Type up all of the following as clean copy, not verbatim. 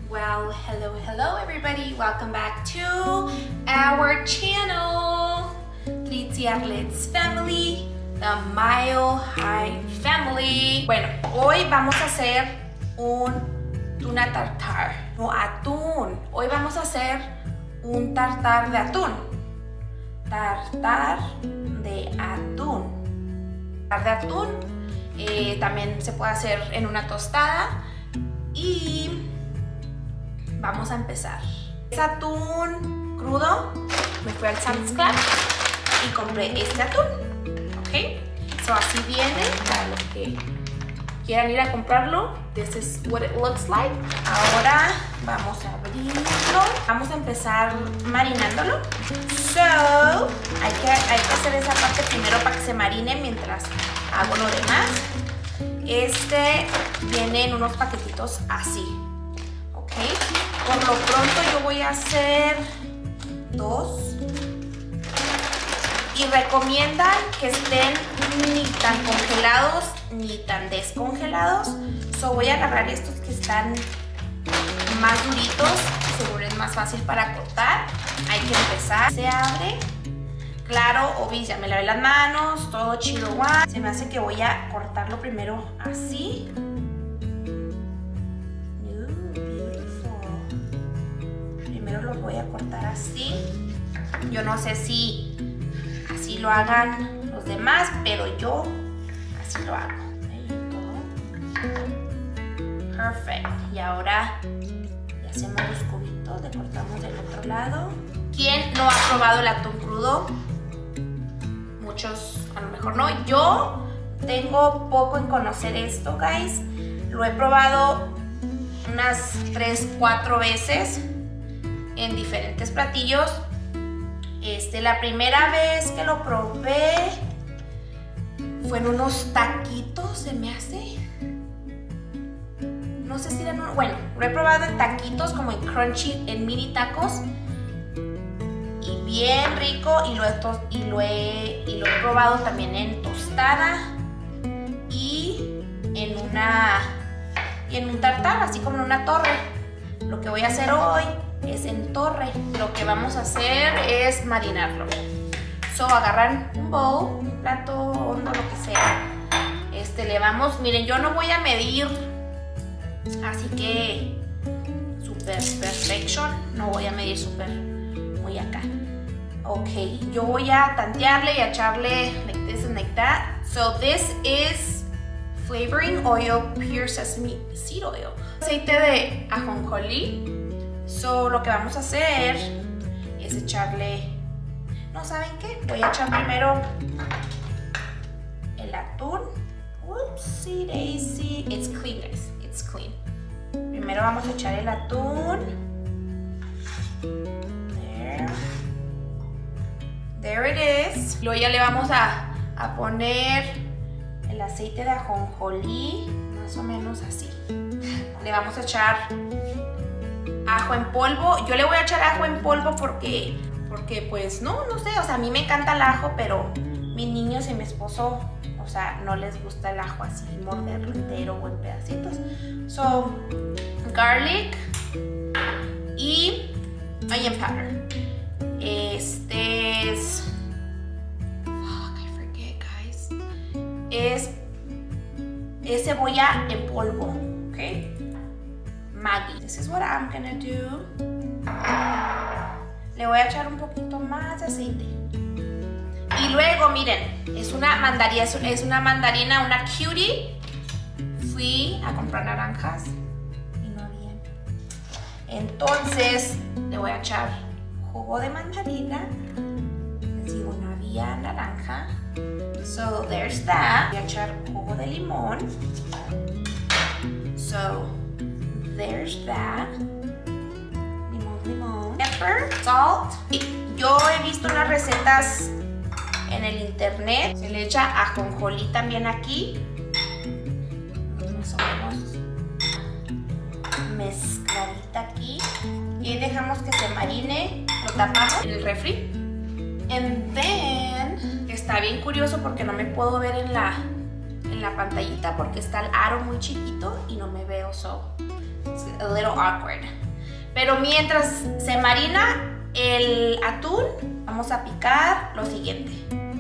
Well, hello everybody. Welcome back to our channel, Trixie Arlett's Family, the Mile High Family. Bueno, hoy vamos a hacer un tuna tartar, no atún. Hoy vamos a hacer un tartar de atún. Tartar de atún. Tartar de atún también se puede hacer en una tostada y vamos a empezar. Es atún crudo. Me fui al Sam's Club y compré este atún. Ok, so así viene para los que quieran ir a comprarlo. This is what it looks like. Ahora vamos a abrirlo. Vamos a empezar marinándolo. So hay que hacer esa parte primero para que se marine mientras hago lo demás. Este viene en unos paquetitos así. Ok, por lo pronto yo voy a hacer 2. Y recomiendan que estén ni tan congelados ni tan descongelados. So voy a agarrar estos que están más duritos, seguro es más fácil para cortar. Hay que empezar. Se abre. Claro, obvio, ya me lavé las manos, todo chido. Se me hace que voy a cortarlo primero así. Primero lo voy a cortar así. Yo no sé si así lo hagan los demás, pero yo así lo hago. Perfecto. Y ahora ya hacemos los cubitos, le cortamos del otro lado. ¿Quién no ha probado el atún crudo? Muchos a lo mejor no. Yo tengo poco en conocer esto, guys. Lo he probado unas 3-4 veces en diferentes platillos. La primera vez que lo probé fue en unos taquitos, se me hace. No sé si eran, bueno, lo he probado en taquitos, como en crunchy, en mini tacos. Y bien rico, y lo he probado también en tostada y en un tartar, así como en una torre. Lo que voy a hacer hoy es en torre. Lo que vamos a hacer es marinarlo. So, agarran un bowl, un plato hondo, lo que sea. Le vamos, miren, yo no voy a medir, así que super perfection, no voy a medir super muy acá. Ok, yo voy a tantearle y a echarle like this and like that. So this is flavoring oil, pure sesame seed oil. Aceite de ajonjolí. So lo que vamos a hacer es echarle, ¿no saben qué? Voy a echar primero el atún. Oopsie daisy. It's clean, guys. It's clean. Primero vamos a echar el atún. There it is. Luego ya le vamos a poner el aceite de ajonjolí, más o menos así. Le vamos a echar ajo en polvo. Yo le voy a echar ajo en polvo porque pues no sé, o sea, a mí me encanta el ajo, pero mis niños y mi esposo, o sea, no les gusta el ajo así, morderlo entero o en pedacitos. So, garlic y onion powder. Este es, I forget, guys. Es cebolla en polvo, ¿ok? Maggi. This is what I'm gonna do. Le voy a echar un poquito más de aceite. Y luego, miren, es una mandarina, una cutie. Fui a comprar naranjas y no había. Entonces, le voy a echar jugo de mandarina. Les digo, no había naranja. So, there's that. Voy a echar jugo de limón. So, there's that. Limón. Pepper, salt. Yo he visto unas recetas en el internet. Se le echa ajonjolí también aquí. Más o menos mezcladita aquí. Y dejamos que se marine. Lo tapamos en el refri. And then, está bien curioso porque no me puedo ver en la pantallita porque está el aro muy chiquito y no me veo, so it's a little awkward. Pero mientras se marina el atún, vamos a picar lo siguiente.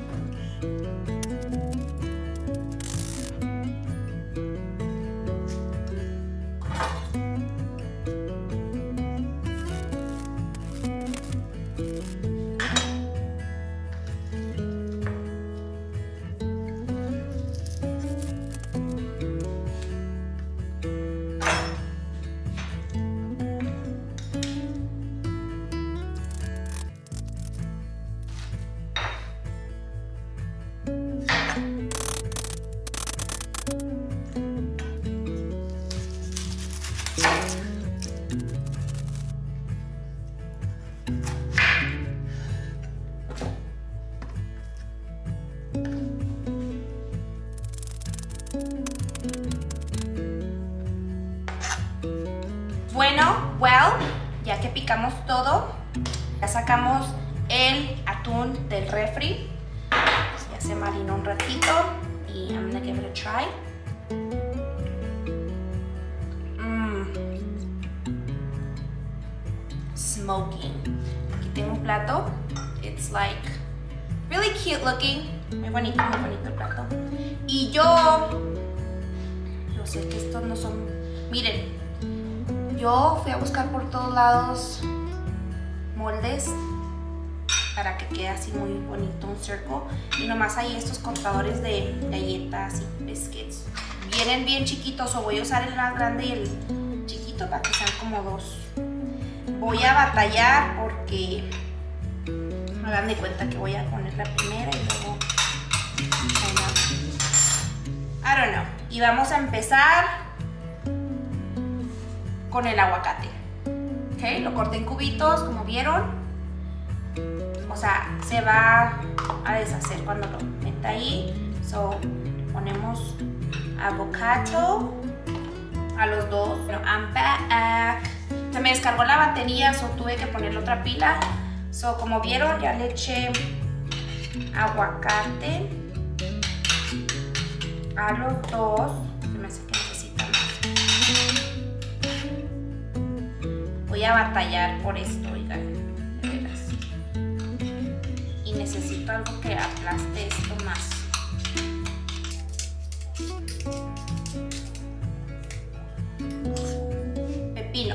Bueno, ya que picamos todo, ya sacamos el atún del refri. Ya se marinó un ratito y I'm gonna give it a try. Smoking. Aquí tengo un plato. It's like really cute looking. Muy bonito el plato. Y yo sé que estos no son... Miren, yo fui a buscar por todos lados moldes para que quede así muy bonito un circle. Y nomás hay estos cortadores de galletas y biscuits. Vienen bien chiquitos, o voy a usar el más grande y el chiquito para que sean como dos. Voy a batallar porque hagan de cuenta que voy a poner la primera y luego... I don't know. Y vamos a empezar con el aguacate. Ok, lo corté en cubitos, como vieron. O sea, se va a deshacer cuando lo meta ahí. So, ponemos avocado a los dos. Bueno, I'm back. Se me descargó la batería, so tuve que ponerle otra pila. So, como vieron, ya le eché aguacate a los dos. Se me hace que necesita más. Voy a batallar por esto, oigan, de veras. Y necesito algo que aplaste esto más. Pepino.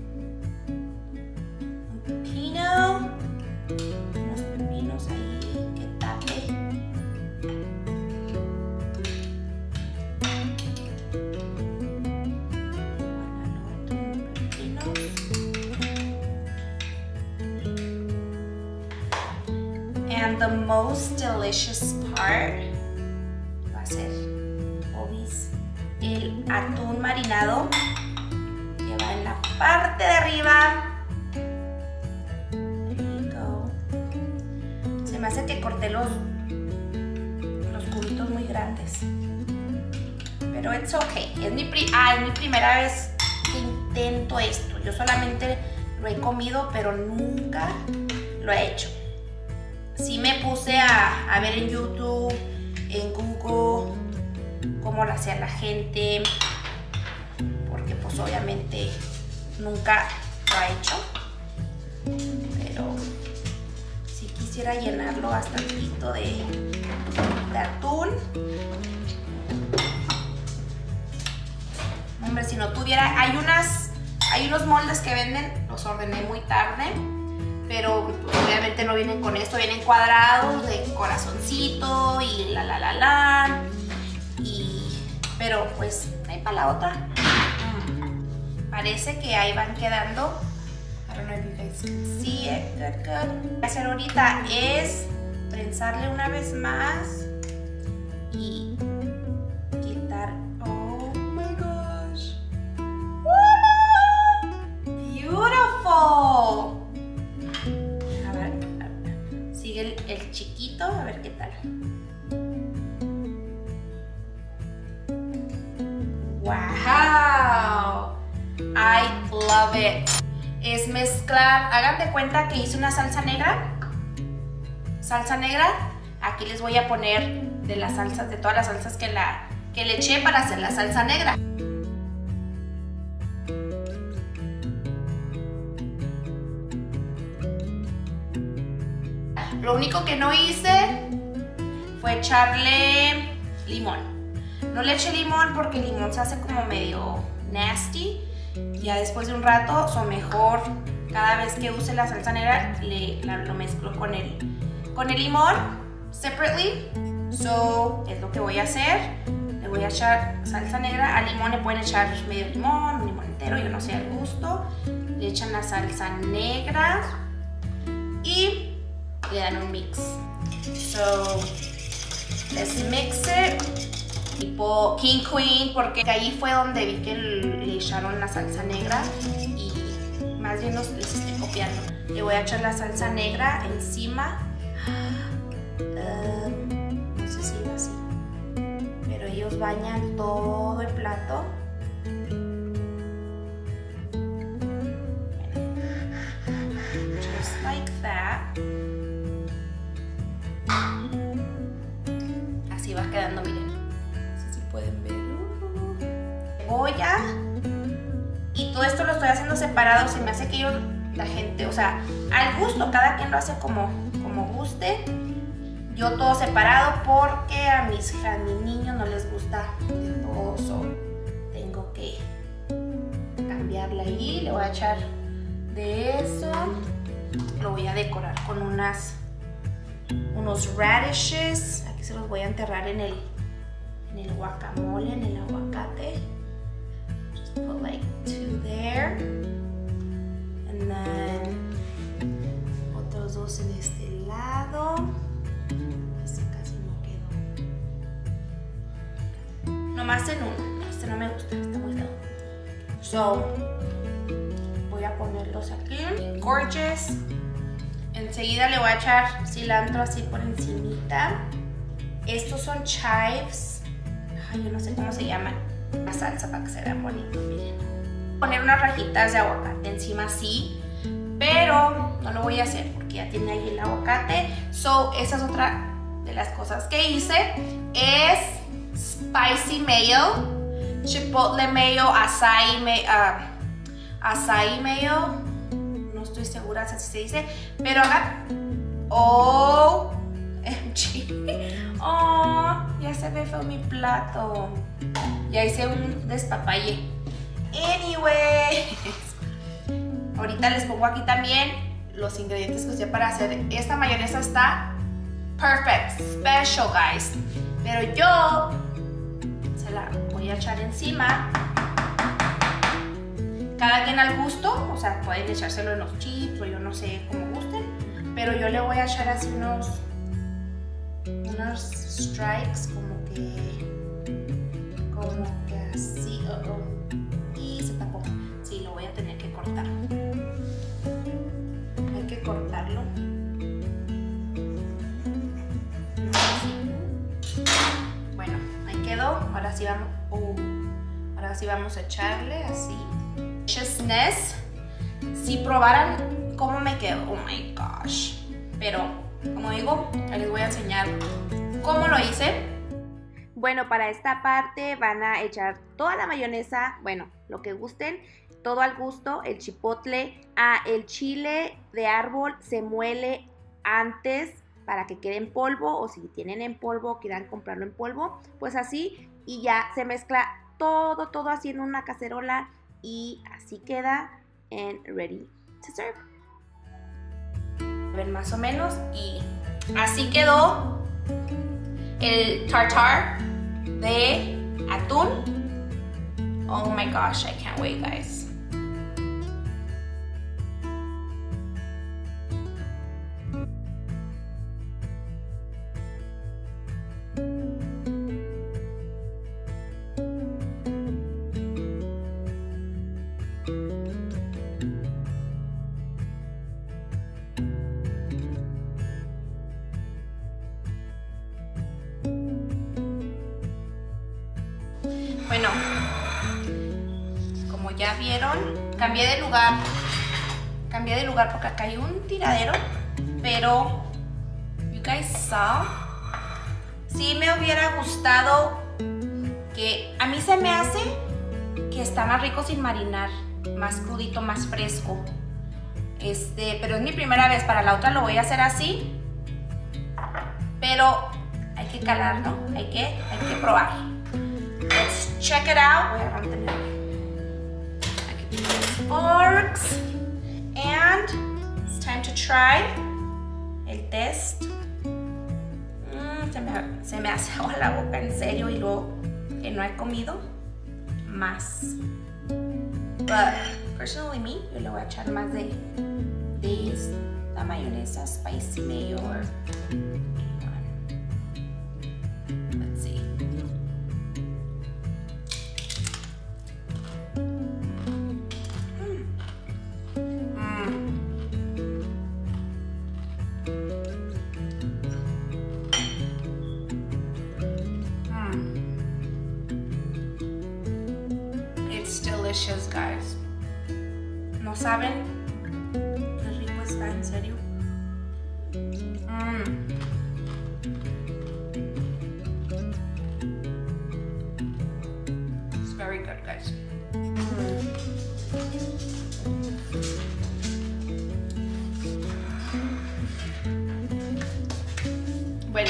Un pepino. Unos pepinos ahí que tape. And the most delicious part va a ser, obis, el atún marinado que va en la parte de arriba. There you go. Se me hace que corté los cubitos muy grandes, pero it's okay. Es mi primera vez que intento esto. Yo solamente lo he comido, pero nunca lo he hecho. Sí me puse a ver en YouTube, en Google, cómo lo hacía la gente, porque pues obviamente nunca lo ha hecho, pero sí quisiera llenarlo bastantito de atún. Hombre, si no tuviera, hay unos moldes que venden, los ordené muy tarde. Pero obviamente no vienen con esto, vienen cuadrados de corazoncito y la. Pero pues ahí para la otra. Parece que ahí van quedando. I don't know if you guys can see it. Good. Lo que voy a hacer ahorita es prensarle una vez más y quitar. Oh my gosh. Beautiful. El chiquito, a ver qué tal. Wow, I love it. Es mezclar, hagan de cuenta que hice una salsa negra. Aquí les voy a poner de las salsas, de todas las salsas que le eché para hacer la salsa negra. Lo único que no hice fue echarle limón. No le eché limón porque el limón se hace como medio nasty. Ya después de un rato, o mejor cada vez que use la salsa negra lo mezclo con el limón separately. So es lo que voy a hacer. Le voy a echar salsa negra. Al limón le pueden echar medio limón, un limón entero, yo no sé, al gusto. Le echan la salsa negra y le dan un mix. So let's mix it. Tipo King Queen, porque ahí fue donde vi que le echaron la salsa negra y más bien les estoy copiando. Le voy a echar la salsa negra encima. No sé si iba así, pero ellos bañan todo el plato. Just like that. Así va quedando, miren. Pueden ver cebolla y todo esto lo estoy haciendo separado. Se me hace que la gente, o sea, al gusto, cada quien lo hace como guste. Yo todo separado porque a mis niños no les gusta de todo, so tengo que cambiarla ahí. Le voy a echar de eso, lo voy a decorar con unos radishes. Aquí se los voy a enterrar en el guacamole, en el aguacate. Just put like 2 there. And then otros 2 en este lado. Este casi no quedó. Nomás en uno. Este no me gusta, está muy feo. So, voy a ponerlos aquí. Gorgeous. Enseguida le voy a echar cilantro así por encimita. Estos son chives. Yo no sé cómo se llaman, la salsa para que se vean bonitos, miren. Poner unas rajitas de aguacate encima así, pero no lo voy a hacer porque ya tiene ahí el aguacate. So, esa es otra de las cosas que hice, es spicy mayo, chipotle mayo, acai mayo, no estoy segura si se dice, pero hagan, oh, ya se ve feo mi plato. Ya hice un despapalle. Anyways, ahorita les pongo aquí también los ingredientes que usé para hacer esta mayonesa. Está perfect, special, guys. Pero yo se la voy a echar encima. Cada quien al gusto, o sea, pueden echárselo en los chips o yo no sé cómo gusten. Pero yo le voy a echar así unos strikes como que así. Y se tapó. Sí, lo voy a tener que cortar. Hay que cortarlo. Bueno, ahí quedó. Ahora sí vamos a echarle así. Deliciousness. Si probaran cómo me quedó, oh my gosh. Pero como digo, les voy a enseñar cómo lo hice. Bueno, para esta parte van a echar toda la mayonesa, bueno, lo que gusten, todo al gusto, el chipotle, el chile de árbol se muele antes para que quede en polvo, o si tienen en polvo, quieran comprarlo en polvo, pues así, y ya se mezcla todo así en una cacerola y así queda and ready to serve. Ven más o menos y así quedó el tartar de atún. Oh my gosh, I can't wait, guys. Bueno, como ya vieron, cambié de lugar porque acá hay un tiradero, pero you guys saw, sí me hubiera gustado que, a mí se me hace que está más rico sin marinar, más crudito, más fresco, pero es mi primera vez. Para la otra lo voy a hacer así pero hay que calar, ¿no? Hay que probar. Let's check it out. Voy a agarrar un tenedor. Aquí tengo los forks. And it's time to try el test. Se me hace agua la boca, en serio, y luego que no he comido más. But personally me, yo le voy a echar más de esta mayonesa spicy mayo. Let's see. It's delicious, guys. ¿No saben qué rico está, en serio? It's very good, guys. Bueno,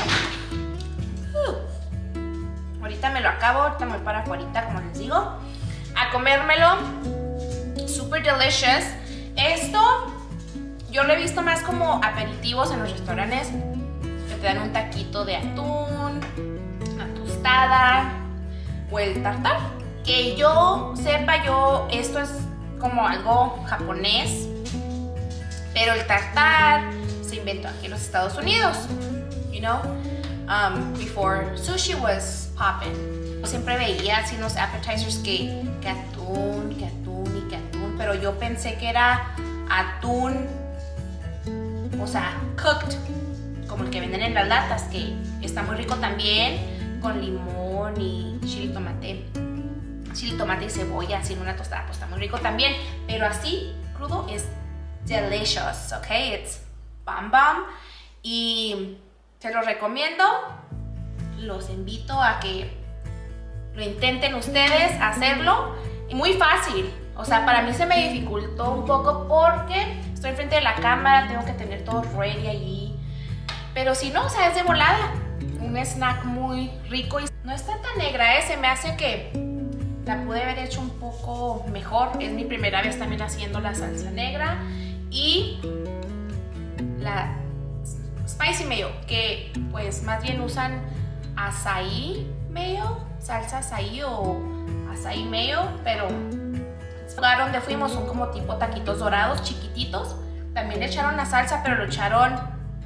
ahorita me lo acabo, ahorita me voy para afuera, como les digo, a comérmelo. Super delicious. Esto yo lo he visto más como aperitivos en los restaurantes, que te dan un taquito de atún, una tostada o el tartar. Que yo sepa, esto es como algo japonés, pero el tartar se inventó aquí en los Estados Unidos, you know, before sushi was poppin'. Yo siempre veía así en los appetizers que atún, pero yo pensé que era atún, o sea, cooked, como el que venden en las latas, que está muy rico también, con limón y chile tomate y cebolla, así en una tostada, pues está muy rico también, pero así, crudo, es delicious, ok, it's bam bam, y se los recomiendo, los invito a que lo intenten ustedes, hacerlo, y muy fácil. O sea, para mí se me dificultó un poco porque estoy enfrente de la cámara, tengo que tener todo ready allí. Pero si no, o sea, es de volada. Un snack muy rico y no está tan negra, se me hace que la pude haber hecho un poco mejor. Es mi primera vez también haciendo la salsa negra y la spicy mayo, que pues más bien usan açaí mayo, salsa açaí o açaí mayo, pero el lugar donde fuimos son como tipo taquitos dorados, chiquititos. También le echaron la salsa, pero le echaron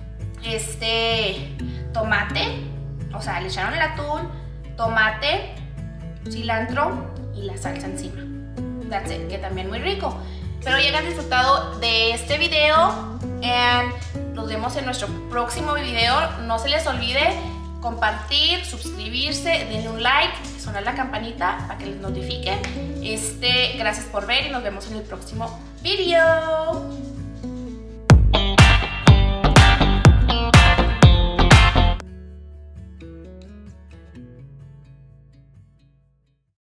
tomate, o sea, le echaron el atún, tomate, cilantro y la salsa encima. That's it, que también muy rico. Espero que hayan disfrutado de este video y nos vemos en nuestro próximo video. No se les olvide compartir, suscribirse, denle un like, sonar la campanita para que les notifique. Gracias por ver y nos vemos en el próximo video.